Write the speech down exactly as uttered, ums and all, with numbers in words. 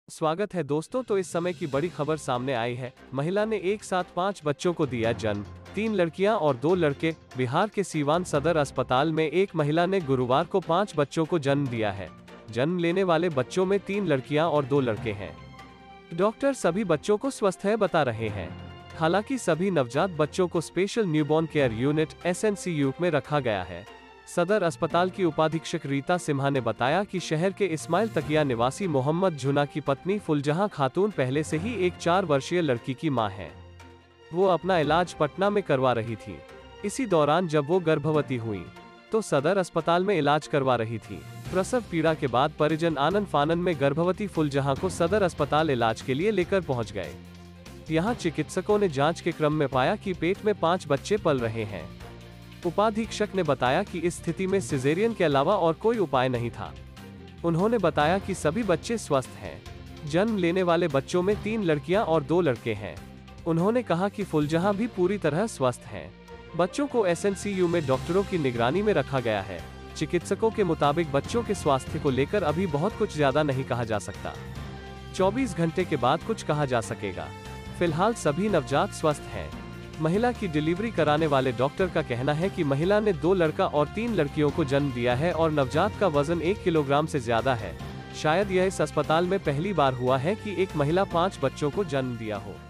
स्वागत है दोस्तों। तो इस समय की बड़ी खबर सामने आई है। महिला ने एक साथ पाँच बच्चों को दिया जन्म, तीन लड़कियां और दो लड़के। बिहार के सीवान सदर अस्पताल में एक महिला ने गुरुवार को पाँच बच्चों को जन्म दिया है। जन्म लेने वाले बच्चों में तीन लड़कियां और दो लड़के हैं। डॉक्टर सभी बच्चों को स्वस्थ है बता रहे हैं। हालांकि सभी नवजात बच्चों को special newborn care unit S N C U में रखा गया है। सदर अस्पताल की उपाधीक्षक रीता सिम्हा ने बताया कि शहर के इस्माइल तकिया निवासी मोहम्मद झुना की पत्नी फुलजहां खातून पहले से ही एक चार वर्षीय लड़की की मां है। वो अपना इलाज पटना में करवा रही थी। इसी दौरान जब वो गर्भवती हुई तो सदर अस्पताल में इलाज करवा रही थी। प्रसव पीड़ा के बाद परिजन आनन फानन में गर्भवती फुलजहां को सदर अस्पताल इलाज के लिए लेकर पहुंच गए। यहाँ चिकित्सकों ने जांच के क्रम में पाया कि पेट में पांच बच्चे पल रहे हैं। उपाधीक्षक ने बताया कि इस स्थिति में सिजेरियन के अलावा और कोई उपाय नहीं था। उन्होंने बताया कि सभी बच्चे स्वस्थ हैं। जन्म लेने वाले बच्चों में तीन लड़कियां और दो लड़के हैं। उन्होंने कहा कि फुलजहां भी पूरी तरह स्वस्थ हैं। बच्चों को एस एन सी यू में डॉक्टरों की निगरानी में रखा गया है। चिकित्सकों के मुताबिक बच्चों के स्वास्थ्य को लेकर अभी बहुत कुछ ज्यादा नहीं कहा जा सकता। चौबीस घंटे के बाद कुछ कहा जा सकेगा। फिलहाल सभी नवजात स्वस्थ हैं। महिला की डिलीवरी कराने वाले डॉक्टर का कहना है कि महिला ने दो लड़का और तीन लड़कियों को जन्म दिया है और नवजात का वजन एक किलोग्राम से ज्यादा है। शायद यह इस अस्पताल में पहली बार हुआ है कि एक महिला पांच बच्चों को जन्म दिया हो।